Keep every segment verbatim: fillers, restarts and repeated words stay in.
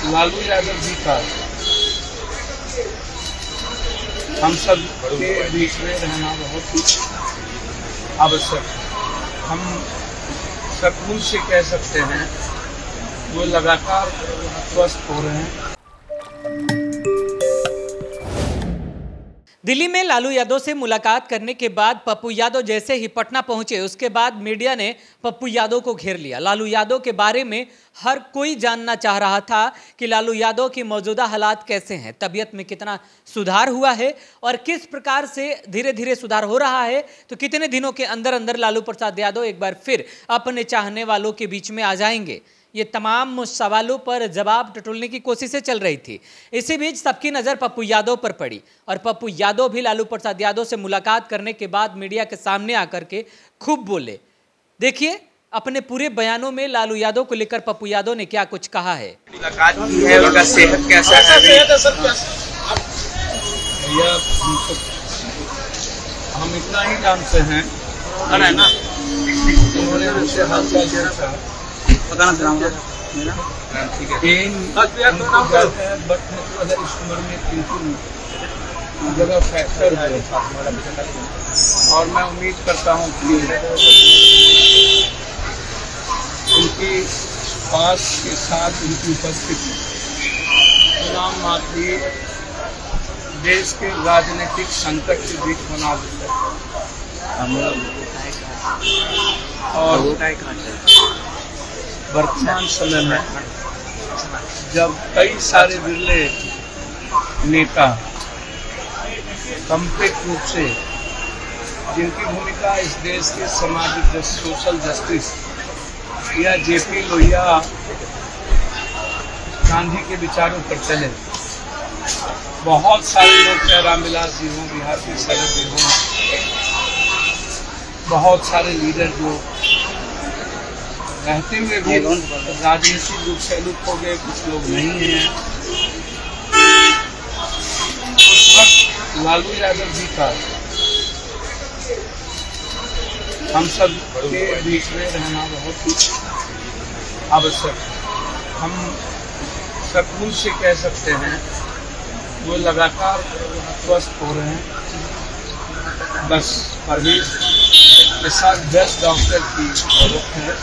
लालू यादव जी का हम सब के बीच में रहना बहुत ही आवश्यक है। हम सकून से कह सकते हैं वो लगातार स्वस्थ हो रहे हैं। दिल्ली में लालू यादव से मुलाकात करने के बाद पप्पू यादव जैसे ही पटना पहुंचे, उसके बाद मीडिया ने पप्पू यादव को घेर लिया। लालू यादव के बारे में हर कोई जानना चाह रहा था कि लालू यादव की मौजूदा हालात कैसे हैं, तबीयत में कितना सुधार हुआ है और किस प्रकार से धीरे धीरे सुधार हो रहा है। तो कितने दिनों के अंदर अंदर लालू प्रसाद यादव एक बार फिर अपने चाहने वालों के बीच में आ जाएंगे। ये तमाम सवालों पर जवाब टटोलने की कोशिशें चल रही थी। इसी बीच सबकी नज़र पप्पू यादव पर पड़ी और पप्पू यादव भी लालू प्रसाद यादव से मुलाकात करने के बाद मीडिया के सामने आकर के खूब बोले। देखिए अपने पूरे बयानों में लालू यादव को लेकर पप्पू यादव ने क्या कुछ कहा है। मुलाकात की है, उनका सेहत कैसा है? भैया हम इतना ही जानते हैं है ना, उन्होंने हमसे हालचाल पूछा, बताना चाहूँगा ठीक है। बट मतलब इस उम्र में बिल्कुल जगह फ्रैक्चर है और मैं उम्मीद करता हूँ कि उनकी पास के साथ उनकी उपस्थिति नाम मात्री देश के राजनीतिक संकट के बीच बना देता और वर्तमान समय में जब कई सारे बिरले नेता कंप्लीट रूप से जिनकी भूमिका इस देश के सामाजिक सोशल जस्टिस या जेपी लोहिया गांधी के विचारों पर चले, बहुत सारे लोग चाहे रामविलास जी हों, बिहार के सेक्रेटरी हों, बहुत सारे लीडर जो रहते हुए भी राजनीतिक रूप से लुप्त हो गए, कुछ लोग नहीं हैं। उस वक्त लालू यादव जी का हम सब के बीच में रहना बहुत ही आवश्यक है। हम सकून से कह सकते हैं वो लगातार स्वस्थ हो रहे हैं। बस परवेज के साथ बेस्ट डॉक्टर की जरूरत है।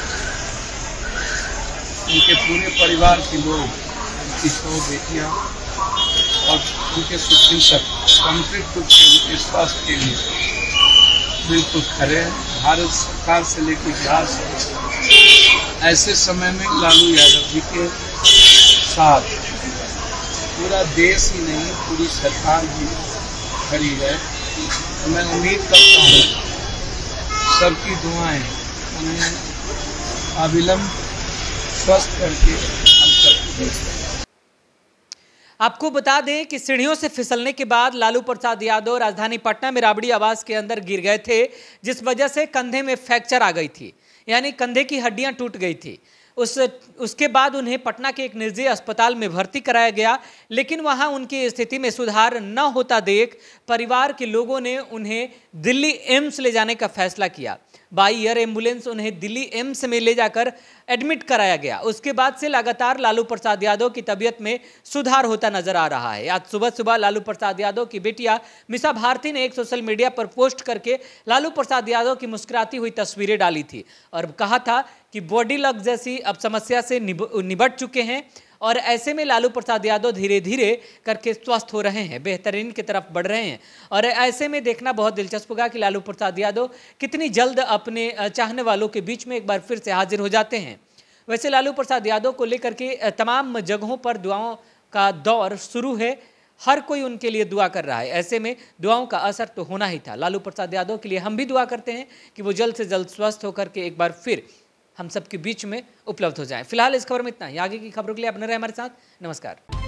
उनके पूरे परिवार के लोग, उनकी सौ बेटियाँ और उनके सुचिंतक कंप्लीट रूप से उनके स्वास्थ्य के लिए बिल्कुल खड़े हैं। भारत सरकार से लेकर बिहार से ऐसे समय में लालू यादव जी के साथ पूरा देश ही नहीं पूरी सरकार भी खड़ी है। तो मैं उम्मीद करता हूँ सबकी दुआएं उन्हें अविलंब स्वस्थ करके हम सब। आपको बता दें कि सीढ़ियों से फिसलने के बाद लालू प्रसाद यादव राजधानी पटना में राबड़ी आवास के अंदर गिर गए थे, जिस वजह से कंधे में फ्रैक्चर आ गई थी, यानी कंधे की हड्डियां टूट गई थी। उस उसके बाद उन्हें पटना के एक निजी अस्पताल में भर्ती कराया गया, लेकिन वहां उनकी स्थिति में सुधार न होता देख परिवार के लोगों ने उन्हें दिल्ली एम्स ले जाने का फैसला किया। बाई एयर एम्बुलेंस उन्हें दिल्ली एम्स में ले जाकर एडमिट कराया गया। उसके बाद से लगातार लालू प्रसाद यादव की तबीयत में सुधार होता नजर आ रहा है। आज सुबह सुबह लालू प्रसाद यादव की बेटिया मिसा भारती ने एक सोशल मीडिया पर पोस्ट करके लालू प्रसाद यादव की मुस्कुराती हुई तस्वीरें डाली थी और कहा था कि बॉडी लक जैसी अब समस्या से निब, निबट चुके हैं और ऐसे में लालू प्रसाद यादव धीरे धीरे करके स्वस्थ हो रहे हैं, बेहतरीन की तरफ बढ़ रहे हैं। और ऐसे में देखना बहुत दिलचस्प होगा कि लालू प्रसाद यादव कितनी जल्द अपने चाहने वालों के बीच में एक बार फिर से हाजिर हो जाते हैं। वैसे लालू प्रसाद यादव को लेकर के तमाम जगहों पर दुआओं का दौर शुरू है, हर कोई उनके लिए दुआ कर रहा है। ऐसे में दुआओं का असर तो होना ही था। लालू प्रसाद यादव के लिए हम भी दुआ करते हैं कि वो जल्द से जल्द स्वस्थ होकर के एक बार फिर हम सबके बीच में उपलब्ध हो जाए। फिलहाल इस खबर में इतना ही। आगे की खबरों के लिए आप बने रहे हमारे साथ। नमस्कार।